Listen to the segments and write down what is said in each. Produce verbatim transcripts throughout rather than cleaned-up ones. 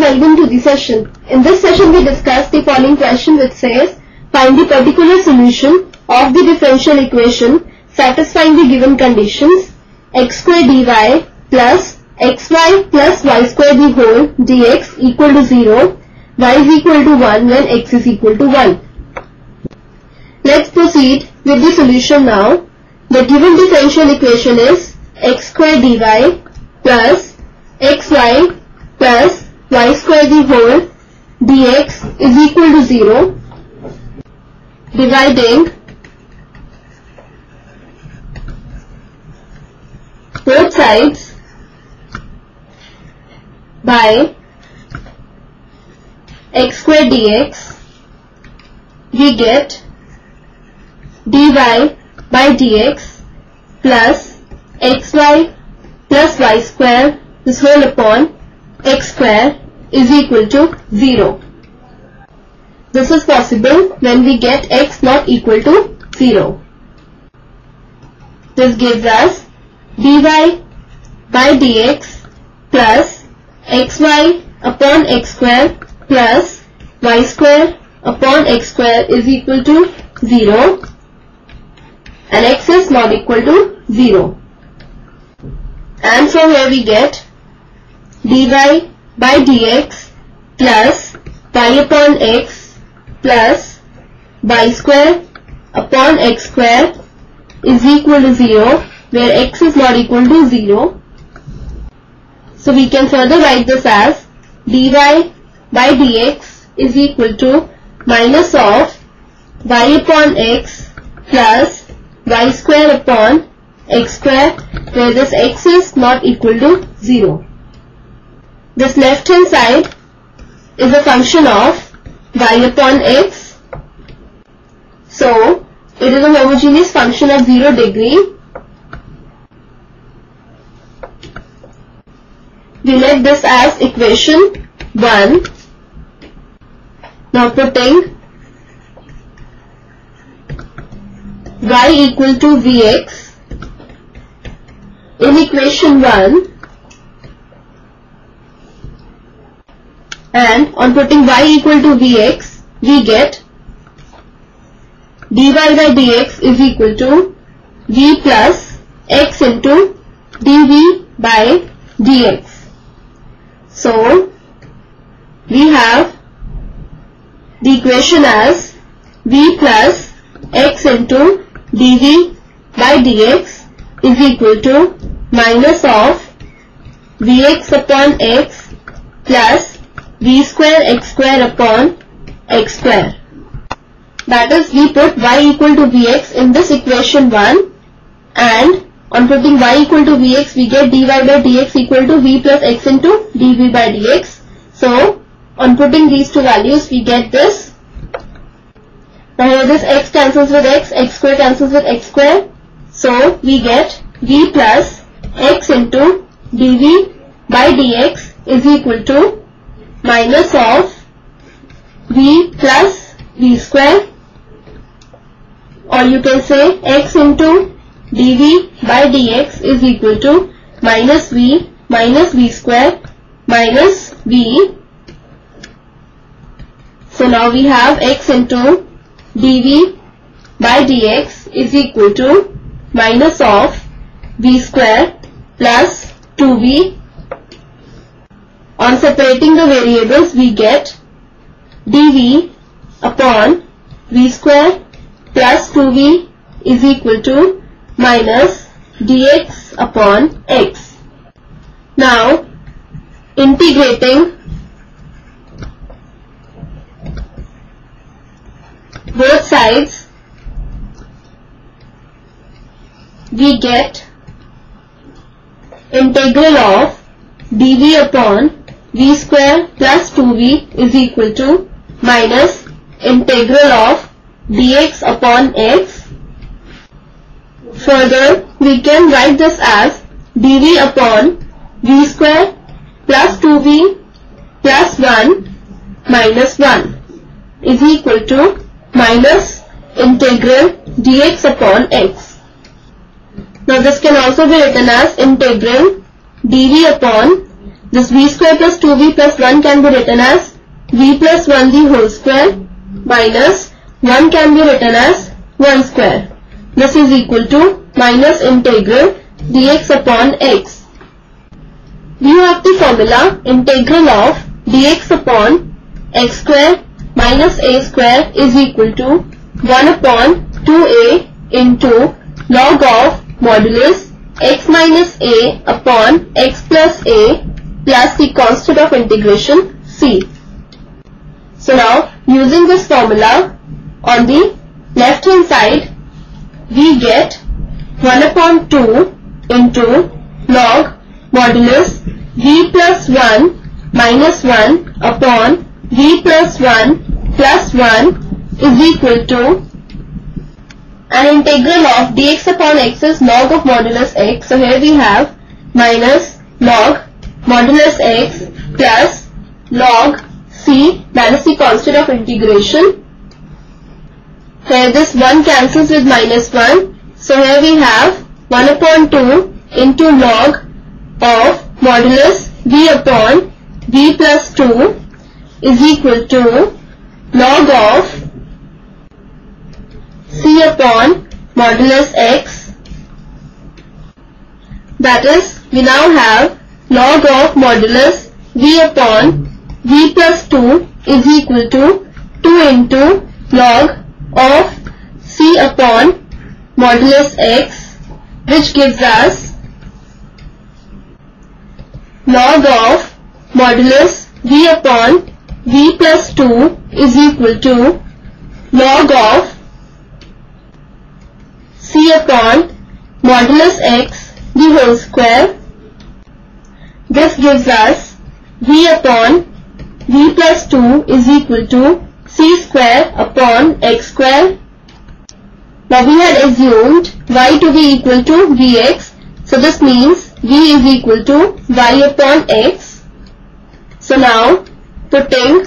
welcome to the session. In this session we discuss the following question which says, find the particular solution of the differential equation satisfying the given conditions x square dy plus xy plus y square the whole dx equal to zero, y is equal to one when x is equal to one. Let's proceed with the solution now. The given differential equation is x square dy plus xy plus y square the whole dx is equal to zero, dividing both sides by x square dx, we get dy by dx plus xy plus y square this whole upon x square is equal to zero. This is possible when we get x not equal to zero. This gives us dy by dx plus xy upon x square plus y square upon x square is equal to zero, and x is not equal to zero. And from here we get dy by dx plus y upon x plus y square upon x square is equal to zero, where x is not equal to zero. So we can further write this as dy by dx is equal to minus of y upon x plus y square upon x square, where this x is not equal to zero. This left hand side is a function of y upon x, so it is a homogeneous function of zero degree. We let this as equation one. Now putting y equal to vx in equation one, and on putting y equal to vx, we get dy by dx is equal to v plus x into dv by dx. So we have the equation as v plus x into dv by dx is equal to minus of vx upon x plus v square x square upon x square. That is, we put y equal to vx in this equation one, and on putting y equal to vx we get dy by dx equal to v plus x into dv by dx. So on putting these two values we get this. Now here this x cancels with x, x square cancels with x square, so we get v plus x into dv by dx is equal to minus of v plus v square, or you can say x into dv by dx is equal to minus v minus v square minus v. So now we have x into dv by dx is equal to minus of v square plus two v. On separating the variables we get dv upon v square plus two v is equal to minus dx upon x. Now integrating both sides, we get integral of dv upon v square plus two v is equal to minus integral of dx upon x. Further, we can write this as dv upon v square plus two v plus one minus one is equal to minus integral dx upon x. Now this can also be written as integral dv upon this v square plus two v plus one can be written as v plus one the whole square minus one can be written as one square. This is equal to minus integral dx upon x. We have the formula integral of dx upon x square minus a square is equal to one upon two a into log of modulus x minus a upon x plus a plus the constant of integration c. So now using this formula on the left hand side we get one upon two into log modulus v plus one minus one upon v plus one plus one is equal to an integral of dx upon x is log of modulus x. So here we have minus log modulus x plus log c, that is the constant of integration. Here this one cancels with minus one. So here we have one upon two into log of modulus v upon v plus two is equal to log of c upon modulus x. That is, we now have log of modulus v upon v plus two is equal to two into log of c upon modulus x, which gives us log of modulus v upon v plus two is equal to log of c upon modulus x the whole square. This gives us v upon v plus two is equal to c square upon x square. Now we had assumed y to be equal to vx, so this means v is equal to y upon x. So now putting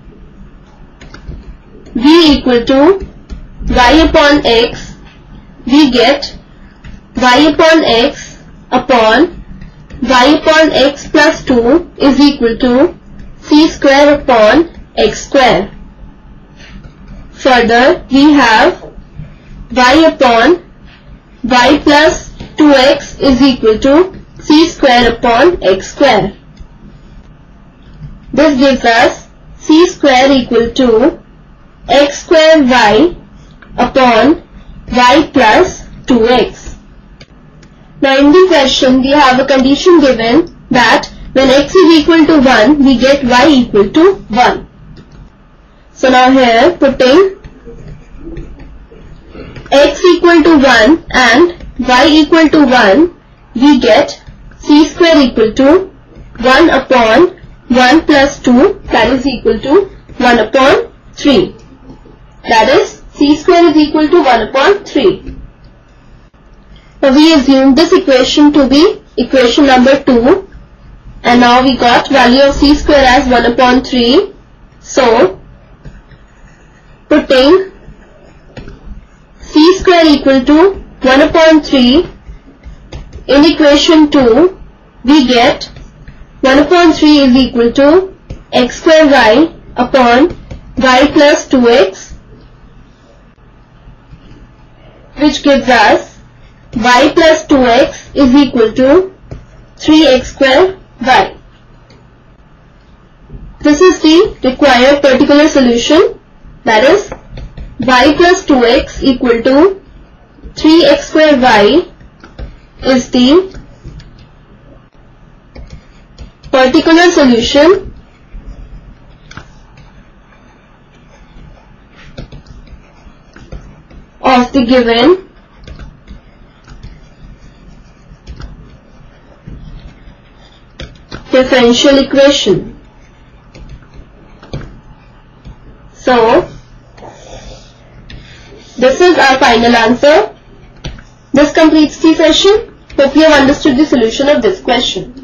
v equal to y upon x, we get y upon x upon y upon x plus two is equal to c square upon x square. Further, we have y upon y plus two x is equal to c square upon x square. This gives us c square equal to x square y upon y plus two x. Now in the question we have a condition given that when x is equal to one we get y equal to one. So now here putting x equal to one and y equal to one, we get c square equal to one upon one plus two, that is equal to one upon three. That is, c square is equal to one upon three. Now we assume this equation to be equation number two, and now we got value of c square as one upon three. So putting c square equal to one upon three in equation two, we get one upon three is equal to x square y upon y plus two x, which gives us y plus two x is equal to three x square y. This is the required particular solution, that is y plus two x equal to three x square y is the particular solution of the given differential equation. So this is our final answer. This completes the session. Hope you have understood the solution of this question.